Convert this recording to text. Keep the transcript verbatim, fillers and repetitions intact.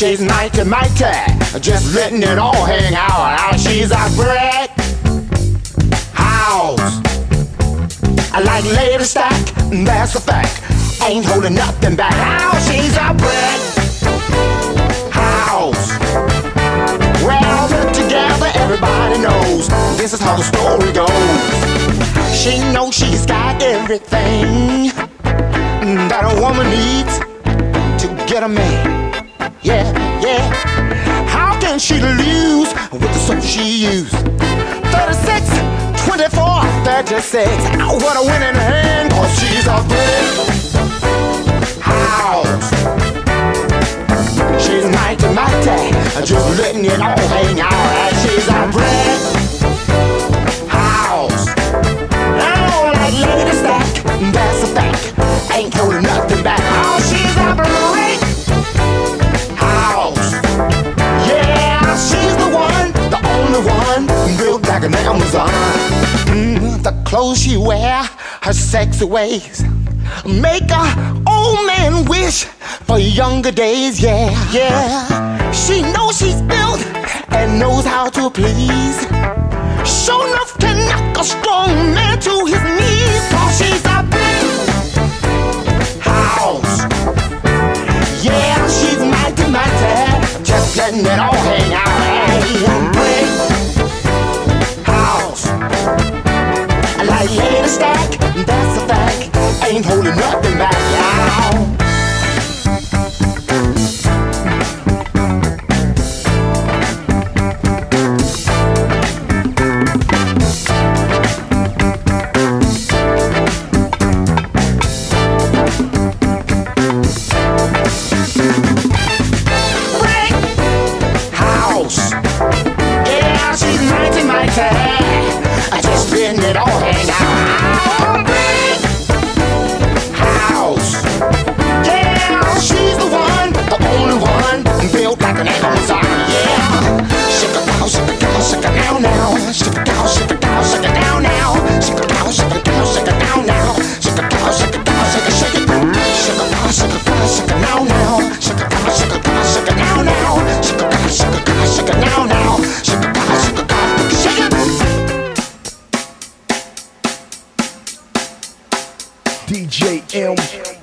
She's mighty, mighty, just letting it all hang out. Now she's a brick house. I like Lady Stack, that's a fact. Ain't holding nothing back. Now she's a brick house. Well, put together, everybody knows this is how the story goes. She knows she's got everything that a woman needs to get a man. Yeah, yeah. How can she lose with the soap she used? thirty-six, twenty-four, thirty-six. What a winning hand, cause she's a brick house. She's mighty, mighty, just letting it all hang out. She's a brick house. Oh, like Lady Stack, that's a fact. Ain't holding nothing back. Oh, she's a brick house. Yeah, she's the one, the only one built like an Amazon. Mm, the clothes she wear, her sexy ways, make a old man wish for younger days. Yeah, yeah. She knows she's built and knows how to please. Sure enough can knock a strong man to his knees. Cause she's a brick house. Yeah, she's mighty, mighty, just letting it all hang out. Hey, brick house. Like Lady Stack, that's a fact. Ain't holding nothing back, y'all. Just letting it all hang out. Brick house. Yeah, she's the one, the only one built like an Amazon. Yeah. Shake a cow, shake a cow, shake a now now. Shake a cow, shake a cow, shake a now now. Shake a cow, shake a cow, shake a now now. Shake a cow, shake a cow, shake a shake it. Shake a cow, shake a cow, shake a now now. Shake a cow, shake a cow, shake a now now. Shake a cow, shake a cow, shake a now now. Shake a cow, shake a cow, shake it. D J M